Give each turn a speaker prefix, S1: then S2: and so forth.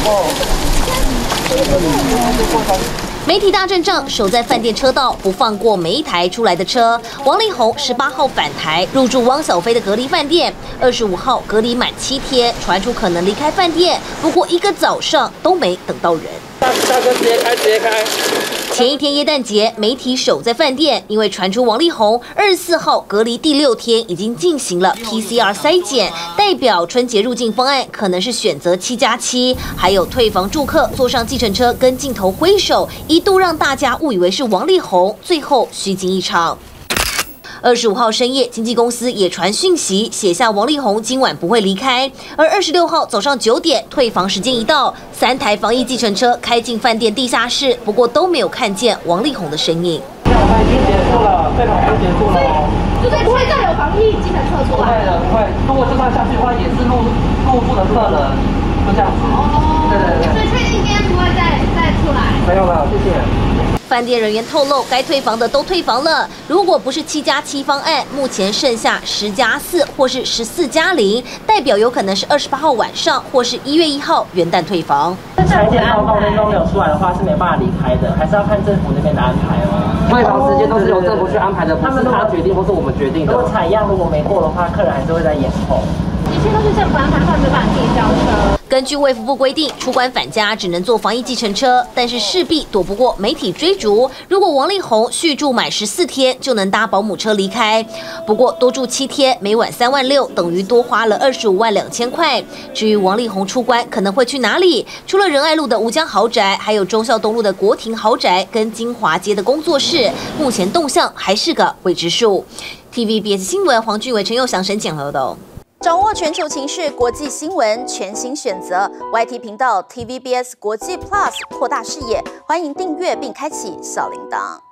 S1: 媒体大阵仗，守在饭店车道，不放过每一台出来的车。王力宏18号返台，入住汪小菲的隔离饭店，25号隔离满7天，传出可能离开饭店，不过一个早上都没等到人。
S2: 大哥直接开。
S1: 前一天耶诞节，媒体守在饭店，因为传出王力宏24号隔离第6天已经进行了 PCR 筛检，代表春节入境方案可能是选择7+7，还有退房住客坐上计程车跟镜头挥手，一度让大家误以为是王力宏，最后虚惊一场。25号深夜，经纪公司也传讯息，写下王力宏今晚不会离开。而26号早上9点，退房时间一到，3台防疫计程车开进饭店地下室，不过都没有看见王力宏的身影。
S2: 退房已经结束了，退房已经结束了哦。
S3: 就是不会再有防疫计程车出来了。
S2: 不会。如果就算下去的话，也是入住的客人，就这样子。哦。对。
S3: 所以确定今天不会再出来。
S2: 没有了，谢谢。
S1: 饭店人员透露，该退房的都退房了。如果不是7+7方案，目前剩下10+4或是14+0，代表有可能是28号晚上或是1月1号元旦退房。
S4: 裁剪报告都没有出来的话，是没办法离开的，还是要看政府那边的安排哦。
S2: 退房时间都是由政府去安排的，不是他决定或是我们决定的。
S4: 如果采样如果没过的话，客人还是会再延后。
S3: 一切都是政府安排，他没办法自己交车。
S1: 根据卫福部规定，出关返家只能坐防疫计程车，但是势必躲不过媒体追逐。如果王力宏续住满14天，就能搭保姆车离开。不过多住7天，每晚3万6，等于多花了25万2千块。至于王力宏出关可能会去哪里，除了仁爱路的吴江豪宅，还有忠孝东路的国庭豪宅跟金华街的工作室，目前动向还是个未知数。TVBS 新闻黄俊伟、陈佑祥、沈简报道。
S5: 掌握全球情势、国际新闻，全新选择 YT 频道 TVBS 国际 Plus， 扩大视野。欢迎订阅并开启小铃铛。